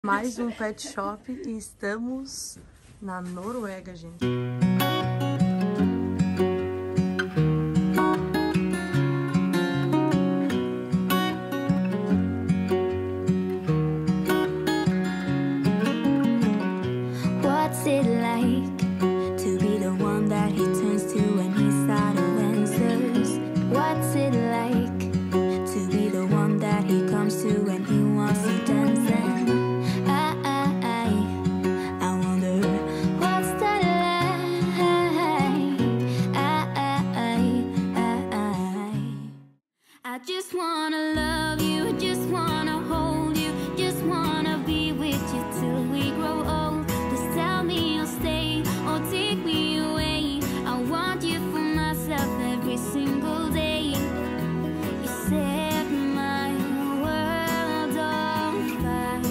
Mais um pet shop e estamos na Noruega, gente. What's it like to be the one that he turns to when he's out of answers? What's it like to be the one that he comes to when he wants to dance? And I wonder what's that like? I just wanna love you, just wanna hold you, just wanna be with you till we grow old. Just tell me you'll stay or take me away. I want you for myself every single day. You set my world on fire.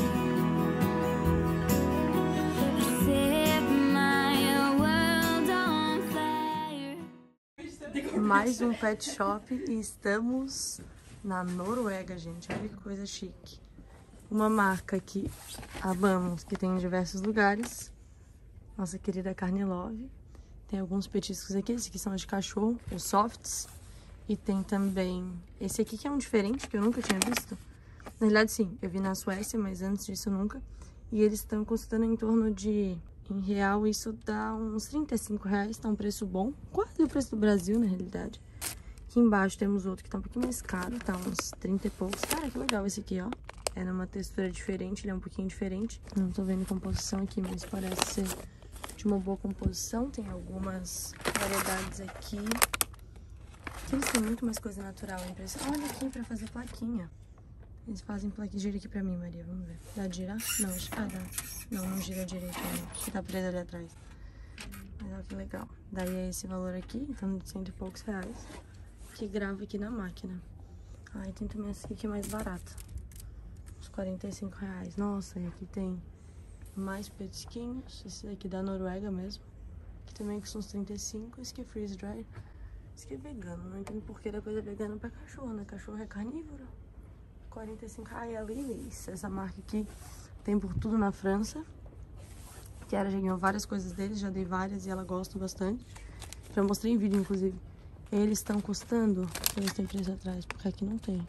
You set my world on fire. Mais um pet shop e estamos na Noruega, gente. Olha que coisa chique. Uma marca que amamos, que tem em diversos lugares. Nossa querida Carne Love. Tem alguns petiscos aqui, esses aqui são de cachorro, os softs. E tem também esse aqui que é um diferente, que eu nunca tinha visto. Na realidade, sim, eu vi na Suécia, mas antes disso nunca. E eles estão custando em torno de... Em real, isso dá uns R$35, tá um preço bom. Quase o preço do Brasil, na realidade. Aqui embaixo temos outro que tá um pouquinho mais caro, tá uns 30 e poucos. Cara, que legal esse aqui, ó. É numa textura diferente, ele é um pouquinho diferente. Não tô vendo composição aqui, mas parece ser de uma boa composição. Tem algumas variedades aqui. Aqui eles têm muito mais coisa natural, a impressão. Olha aqui pra fazer plaquinha. Eles fazem plaquinha. Gira aqui pra mim, Maria, vamos ver. Dá de girar? Não, dá. Não gira direito, não. Acho que tá preso ali atrás. Mas olha que legal. Daí é esse valor aqui, então de 100 e poucos reais. Que grava aqui na máquina. Aí tem também essa aqui que é mais barata. Uns R$45. Nossa, e aqui tem mais petisquinhos. Esse daqui da Noruega mesmo. Aqui também custa uns 35. Esse aqui é freeze dry. Esse aqui é vegano. Não entendo por que da coisa vegana pra cachorro, né? Cachorro é carnívoro. 45. Ai, a Lilis. Essa marca aqui tem por tudo na França. Que ela já ganhou várias coisas deles. Já dei várias e ela gosta bastante. Já mostrei em vídeo, inclusive. Eles estão custando... Deixa eu ver se tem preço atrás, porque aqui não tem.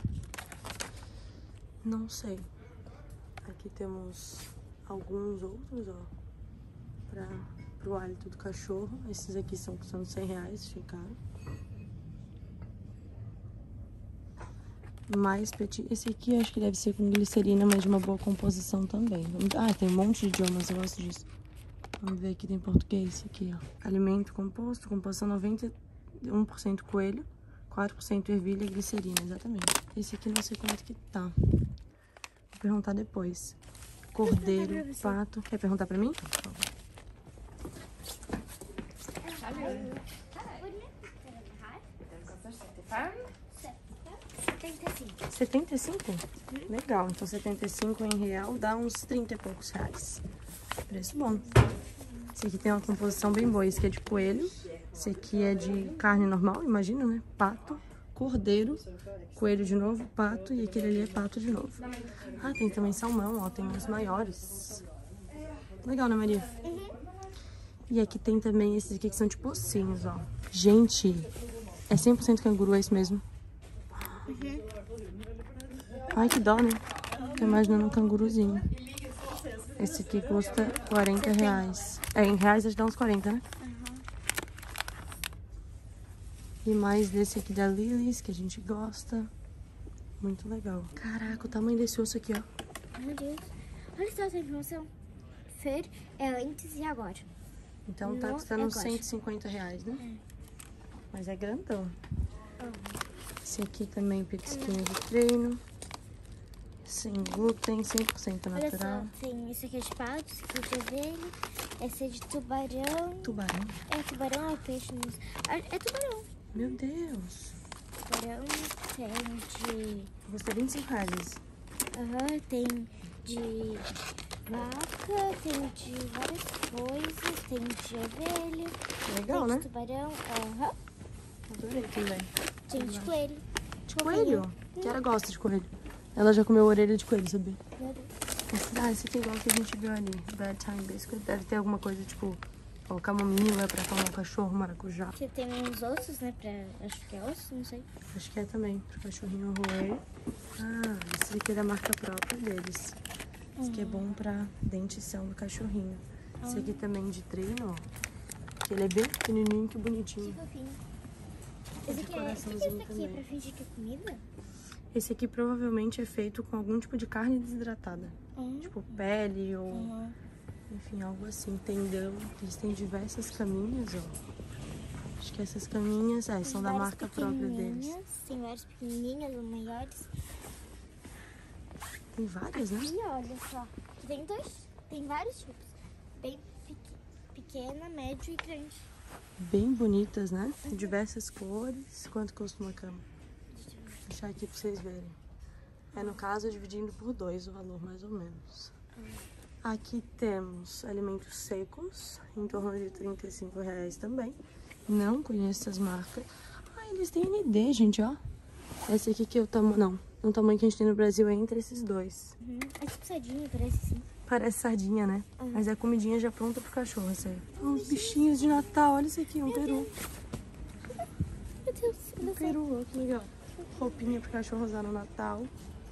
Não sei. Aqui temos alguns outros, ó. Pro hálito do cachorro. Esses aqui estão custando R$100, achei caro. Mais petit. Esse aqui eu acho que deve ser com glicerina, mas de uma boa composição também. Ah, tem um monte de idiomas, eu gosto disso. Vamos ver aqui, tem português, esse aqui, ó. Alimento composto, composição 91% coelho, 4% ervilha e glicerina, exatamente. Esse aqui não sei quanto que tá. Vou perguntar depois. Cordeiro, pato. Quer perguntar pra mim? 75? Legal, então 75 em real dá uns 30 e poucos reais. Preço bom. Esse aqui tem uma composição bem boa. Esse aqui é de coelho. Esse aqui é de carne normal, imagina, né? Pato, cordeiro, coelho de novo, pato e aquele ali é pato de novo. Ah, tem também salmão, ó, tem uns maiores. Legal, né, Maria? E aqui tem também esses aqui que são tipo ossinhos, ó. Gente, é 100% canguru, é isso mesmo? Ai, que dó, né? Tô imaginando um canguruzinho. Esse aqui custa R$40. É, em reais eles dão uns 40, né? E mais desse aqui da Lilis, que a gente gosta. Muito legal. Caraca, o tamanho desse osso aqui, ó. Meu Deus. Olha só essa informação. Fer é antes e agora. Então tá custando uns R$150, né? Mas é grandão. Esse aqui também, petisquinho de treino. Sem glúten, 100% natural. Olha só, tem esse aqui é de pato, esse aqui é de ovelha, esse é de tubarão. Tubarão? É, tubarão é peixe. É tubarão. Meu Deus. Tubarão tem de... Custa R$25. tem de vaca, tem de várias coisas, tem de ovelha. Legal, tem né? de tubarão, Adorei também. tem de coelho. De coelho? Que ela gosta de coelho. Ela já comeu orelha de coelho, sabia? Meu Deus. Esse aqui é igual que a gente viu ali. Bedtime Biscuit. Deve ter alguma coisa, tipo, ó, camomila pra tomar o cachorro, maracujá. Aqui tem uns ossos, né? Acho que é osso, não sei. Acho que é também, pro cachorrinho roer. Ah, esse aqui é da marca própria deles. Esse aqui é bom pra dentição do cachorrinho. Esse aqui também de treino, ó. Que ele é bem pequenininho, que bonitinho. Que fofinho. Esse Esse aqui é... O que é esse aqui? É também. pra fingir que é comida? Esse aqui provavelmente é feito com algum tipo de carne desidratada. Tipo pele ou... Enfim, algo assim. Tendão. Eles têm diversas caminhas, ó. Acho que essas caminhas são da marca própria deles. Tem várias pequenininhas ou maiores. Tem várias, né? E olha só. Tem vários tipos. Bem pequena, médio e grande. Bem bonitas, né? Diversas cores. Quanto custa uma cama? Vou deixar aqui pra vocês verem. É, no caso, dividindo por 2 o valor, mais ou menos. Aqui temos alimentos secos, em torno de R$35 também. Não conheço essas marcas. Ah, eles têm ND, gente, ó. Esse aqui que é o tamanho... Não, o tamanho que a gente tem no Brasil é entre esses dois. É tipo sardinha, parece sim. Parece sardinha, né? Mas é comidinha já pronta pro cachorro, isso aí. Uns bichinhos de Natal, olha isso aqui, um peru. Meu Deus, Um peru, ó, que legal. Roupinha pro cachorro usar no Natal.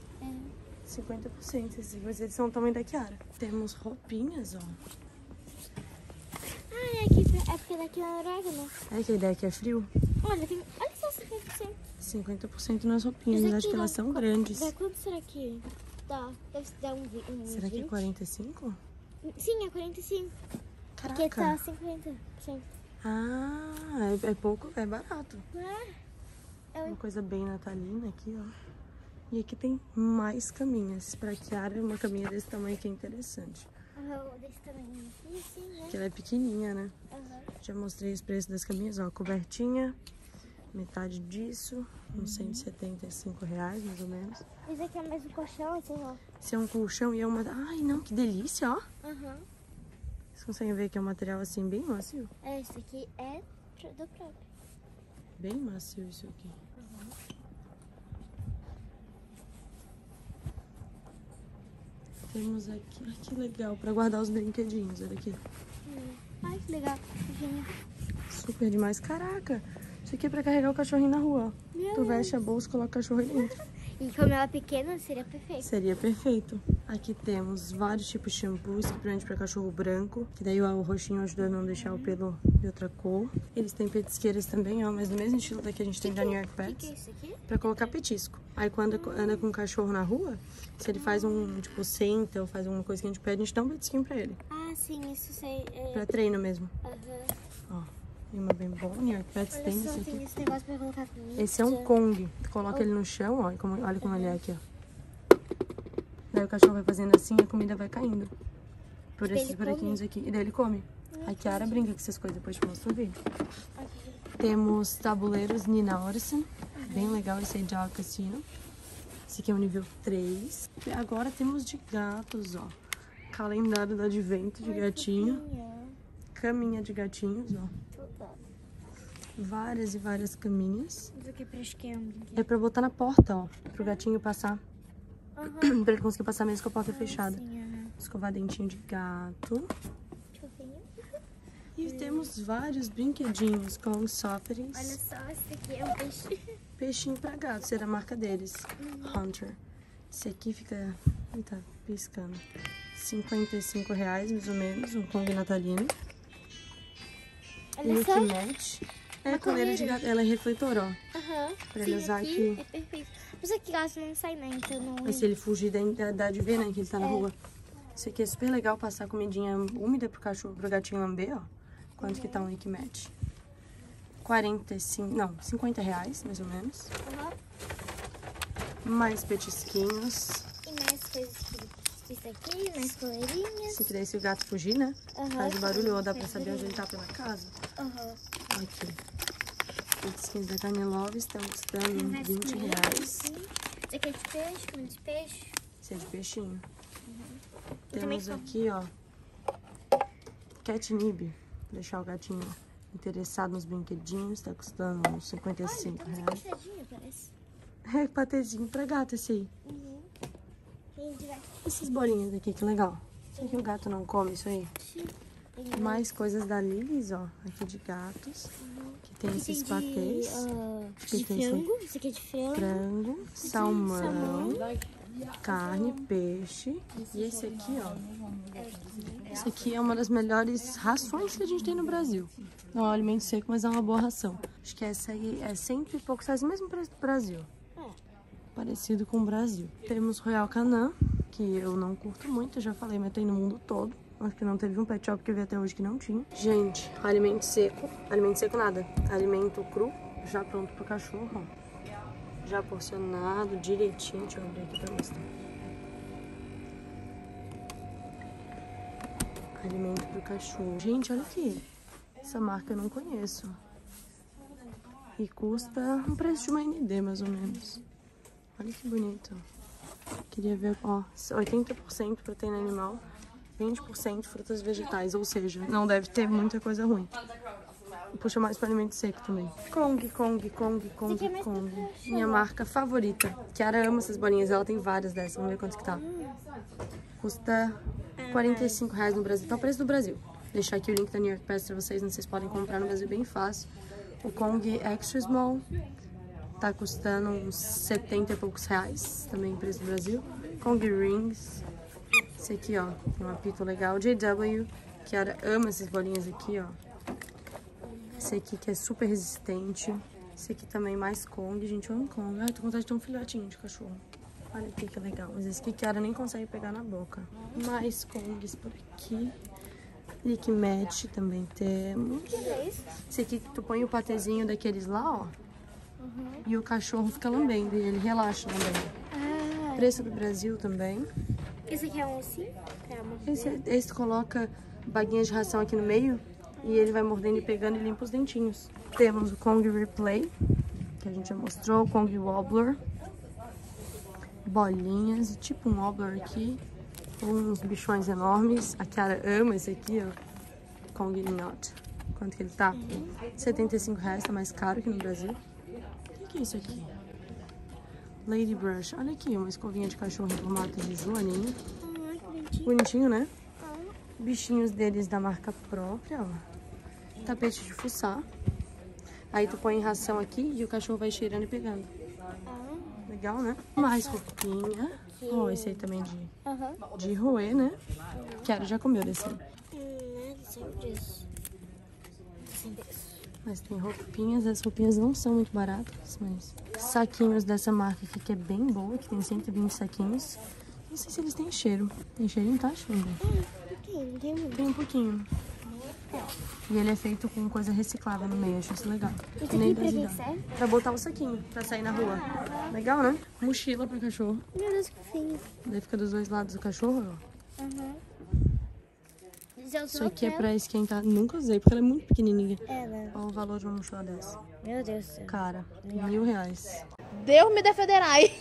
50%, esses são o tamanho da Kiara. Temos roupinhas, ó. Ah, é aqui, é porque daqui é na Noruega, né? É que a ideia que é frio. Olha só, 50%. 50% nas roupinhas, mas acho que elas são grandes. Quanto será que dá? Deve dar um Será que é 20? 45? Sim, é 45. Caraca. Porque tá 50%. Ah, é pouco, é barato. É Uma coisa bem natalina aqui, ó. E aqui tem mais caminhas. Pra Kiara, uma caminha desse tamanho aqui é interessante. Desse tamanho. Sim, né? Porque ela é pequenininha, né? Já mostrei os preços das caminhas, ó. Cobertinha, metade disso, uns R$175, mais ou menos. Esse aqui é mais um colchão, assim, ó. Esse é um colchão e é uma... Ai, não, que delícia, ó. Vocês conseguem ver que é um material assim, bem macio? Esse aqui é do próprio. Bem macio isso aqui. Temos aqui... Ai, que legal, pra guardar os brinquedinhos, olha aqui. Ai, que legal. Super demais. Caraca, isso aqui é pra carregar o cachorrinho na rua, ó. Tu veste a bolsa e coloca o cachorro aí dentro. E como ela é pequena, seria perfeito. Seria perfeito. Aqui temos vários tipos de shampoos, que prende pra cachorro branco, que daí o roxinho ajuda a não deixar o pelo de outra cor. Eles têm petisqueiras também, ó, mas do mesmo estilo daqui a gente tem da New York O que é Pets, isso aqui? pra colocar petisco. Aí quando anda com o cachorro na rua, se ele faz tipo, senta ou faz alguma coisa que a gente pede, a gente dá um petisquinho pra ele. Ah, sim, isso sei. Pra treino mesmo. Aham. Ó, tem uma bem boa, New York Pets Olha tem só, esse tem aqui. esse negócio pra colocar comida. Esse é um Kong. Tu coloca ele no chão, ó, e olha como ele é aqui, ó. Daí o cachorro vai fazendo assim e a comida vai caindo. Por esses buraquinhos aqui. E daí ele come. A Kiara brinca com essas coisas, depois te mostro o vídeo. Temos tabuleiros Nina Orson. Bem legal esse aí de Al Cassino. Esse aqui é o nível 3. E agora temos de gatos, ó. Calendário do advento de gatinho. Caminha de gatinhos, ó. Várias e várias caminhas. Isso aqui parece que é um brinquedo. É pra botar na porta, ó. Pro gatinho passar. Pra ele conseguir passar mesmo com a porta fechada. Escovar dentinho de gato. E temos vários brinquedinhos com sofrens. Olha só, esse aqui é um peixe. Peixinho pra gato, será a marca deles. Hunter. Esse aqui fica... Eita, piscando. R$55, mais ou menos. Um Kong natalino. Olha só. Match. É coleira de gato. Ela é refletor, ó. Pra ele usar aqui. É perfeito. Mas aqui gato não sai, né? Então não... Mas se ele fugir, dá de ver, né? Que ele tá na rua. Isso aqui é super legal, passar comidinha úmida pro cachorro, pro gatinho lamber, ó. Quanto que tá um Match? 45, não, R$50, mais ou menos. Mais petisquinhos. E mais coisas que isso aqui, mais coleirinhas. Esse aqui daí, se o gato fugir, né? Faz o barulho, ou dá pra saber onde ele tá pela casa. Aqui. Petisquinhos da Tiny Love estão custando R$20. Esse aqui é de peixe, comida de peixe. Esse é de peixinho. Temos aqui, ó, catnip. Deixar o gatinho interessado nos brinquedinhos. Tá custando uns R$55. Parece. É patezinho pra gato esse aí. Tem diversos essas bolinhas aqui, que legal. Será que o gato não come isso aí? Tem Mais coisas da Lilis, ó. Aqui de gatos. Que tem esses patês. de frango. Esse aqui é de frango. Frango, salmão, carne, peixe. E esse aqui, ó. Esse aqui é uma das melhores rações que a gente tem no Brasil. Não é um alimento seco, mas é uma boa ração. Acho que essa aí é 100 e poucos reais, o mesmo preço do Brasil. Parecido com o Brasil. Temos Royal Canin, que eu não curto muito, já falei, mas tem no mundo todo. Acho que não teve um pet shop que eu vi até hoje que não tinha. Gente, alimento seco nada, alimento cru, já pronto pro cachorro, ó. Já porcionado, direitinho, deixa eu abrir aqui pra mostrar. Alimento pro cachorro. Gente, olha aqui, essa marca eu não conheço. E custa um preço de uma ND, mais ou menos. Olha que bonito. Queria ver, ó, 80% proteína animal, 20% frutas vegetais, ou seja, não deve ter muita coisa ruim. Puxa mais para alimento seco também. Kong. Minha marca favorita. Kiara ama essas bolinhas, ela tem várias dessas, vamos ver quanto que tá. Custa R$45 no Brasil, tá o preço do Brasil. Vou deixar aqui o link da New York Press pra vocês, vocês podem comprar no Brasil bem fácil. O Kong Extra Small tá custando uns 70 e poucos reais, também preço do Brasil. Kong Rings. Esse aqui, ó, tem um apito legal. JW, Kiara ama essas bolinhas aqui, ó. Esse aqui que é super resistente. Esse aqui também mais Kong. Gente, eu amo Kong. Ai, tô com vontade de ter um filhotinho de cachorro. Olha aqui que legal. Mas esse aqui Kiara nem consegue pegar na boca. Mais Kongs por aqui. Lick Match também temos. Esse aqui que tu põe o patezinho daqueles lá, ó. E o cachorro fica lambendo e ele relaxa lambendo. Preço do Brasil também. Esse aqui é um assim? Esse coloca baguinhas de ração aqui no meio e ele vai mordendo e pegando e limpa os dentinhos. Temos o Kong Replay, que a gente já mostrou, o Kong Wobbler. Bolinhas, tipo um Wobbler aqui. Uns bichões enormes. A Kiara ama esse aqui, ó. Kong Nut. Quanto que ele tá? R$75, tá mais caro que no Brasil. O que é isso aqui? Lady Brush. Olha aqui, uma escovinha de cachorro em formato de joaninha. Bonitinho, né? Bichinhos deles da marca própria, ó. Tapete de fuçar. Aí tu põe ração aqui e o cachorro vai cheirando e pegando. Legal, né? Mais roupinha. Ó, esse aí também de roer, né? Kiara já comeu desse aí. Mas tem roupinhas, as roupinhas não são muito baratas, mas saquinhos dessa marca aqui que é bem boa, que tem 120 saquinhos. Não sei se eles têm cheiro. Tem cheirinho, tá, Xinga? Tem um pouquinho. E ele é feito com coisa reciclável no meio, acho isso legal. Isso aqui pra que serve? Pra botar o saquinho, pra sair na rua. Legal, né? Mochila pro cachorro. Meu Deus, que feio. Daí fica dos dois lados do cachorro, ó. Isso aqui é pra esquentar. Nunca usei, porque ela é muito pequenininha. Olha o valor de uma mochila dessa. Meu Deus do céu. Cara, R$1.000. Deus me defenderai.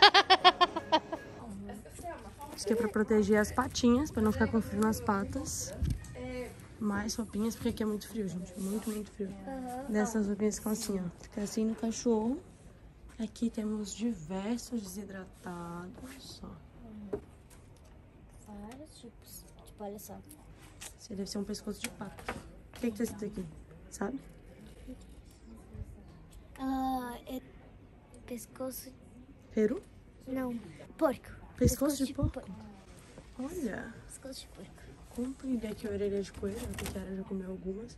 Isso aqui é pra proteger as patinhas, pra não ficar com frio nas patas. Mais roupinhas, porque aqui é muito frio, gente. Muito, muito frio. Dessas roupinhas ficam assim, ó. Fica assim no cachorro. Aqui temos diversos desidratados, ó. Vários tipos. Tipo, olha só. Esse deve ser um pescoço de pato. O que tá escrito aqui? Sabe? É pescoço... Peru? Não, porco. Pescoço de porco? Olha. Pescoço de porco. Comprei aqui a orelha de coelho, porque a Kiara já comeu algumas.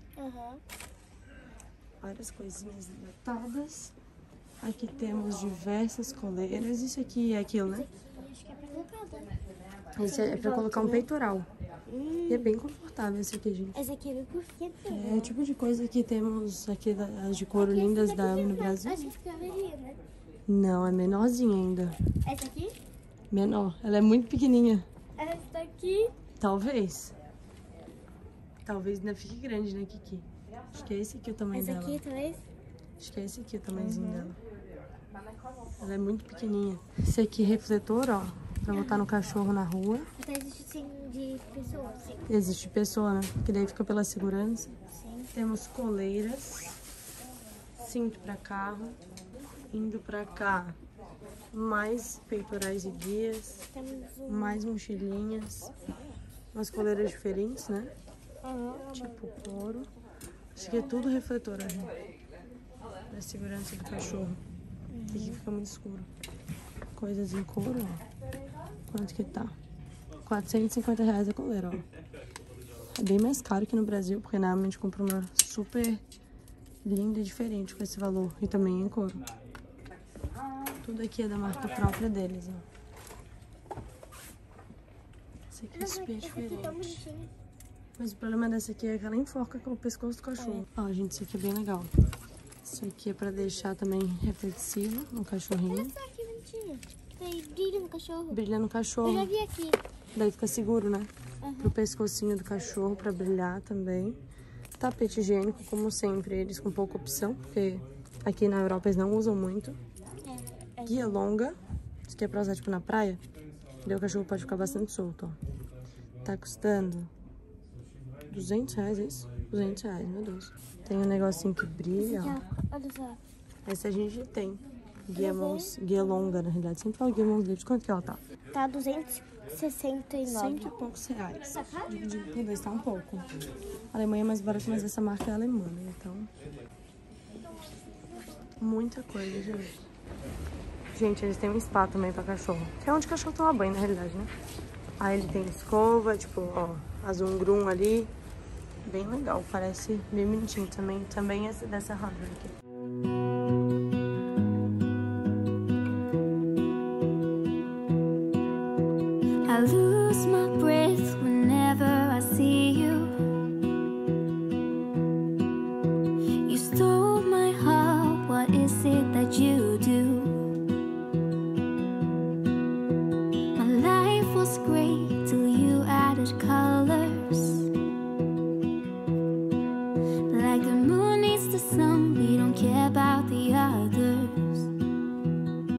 Várias coisinhas hidratadas. Aqui temos diversas coleiras. Isso aqui é aquilo, né? Acho que é pra colocar, né? Esse é pra colocar um peitoral. E é bem confortável esse aqui, gente. Esse aqui é bem pequeno. É o tipo de coisa que temos aqui, as de couro lindas da Ame no Brasil. Acho que fica velhinha, né? Não, é menorzinha ainda. Essa aqui? Menor. Ela é muito pequenininha. Essa daqui? Talvez. Talvez ainda fique grande, né, Kiki? Acho que é esse aqui o tamanho Essa dela. aqui, talvez? Acho que é esse aqui o tamanhozinho dela. Ela é muito pequenininha. Esse aqui é refletor, ó. Pra botar no cachorro na rua. Até existe sim de pessoa, sim. Existe pessoa, né? Que daí fica pela segurança. Sim. Temos coleiras. Cinto pra carro. Indo pra cá. Mais peitorais e guias, Temos mais mochilinhas, umas coleiras diferentes, né? um. Tipo couro. Isso aqui é tudo refletor, né? Da segurança do cachorro. Aqui fica muito escuro. Coisas em couro, ó. Quanto que tá? R$450 a coleira, ó. É bem mais caro que no Brasil, porque normalmente compra uma super linda e diferente com esse valor. E também em couro. Tudo aqui é da marca própria deles, ó. Esse aqui é super Esse aqui é tão diferente. bonitinho. Mas o problema dessa aqui é que ela enforca com o pescoço do cachorro. Ó, gente, isso aqui é bem legal. Isso aqui é pra deixar também reflexivo no cachorrinho. Olha só que bonitinho. Tem brilho no cachorro. Brilha no Eu já cachorro. vi aqui. Daí fica seguro, né? Pro pescocinho do cachorro, pra brilhar também. Tapete higiênico, como sempre, eles com pouca opção, porque aqui na Europa eles não usam muito. Guia longa. Isso aqui é pra usar, tipo, na praia. Daí o cachorro pode ficar bastante solto, ó. Tá custando R$200, é isso? R$200, meu Deus. Tem um negocinho que brilha, ó. Olha só. Essa a gente tem. Guia longa, na realidade. Sempre falo guia mãos livres. Quanto que ela tá? Tá 269. Cento e poucos reais. Dividido por 2 tá um pouco. A Alemanha é mais barata, mas essa marca é alemã, né? Então... muita coisa, gente. Gente, eles têm um spa também pra cachorro. Que é onde o cachorro toma banho, na realidade, né? Aí ele tem escova, tipo, ó, azul grum ali. Bem legal, parece bem bonitinho também. Também é dessa Hunter aqui. I lose my breath whenever I see you. You stole my heart, what is it that you do? My life was great till you added colors. Like the moon needs the sun, we don't care about the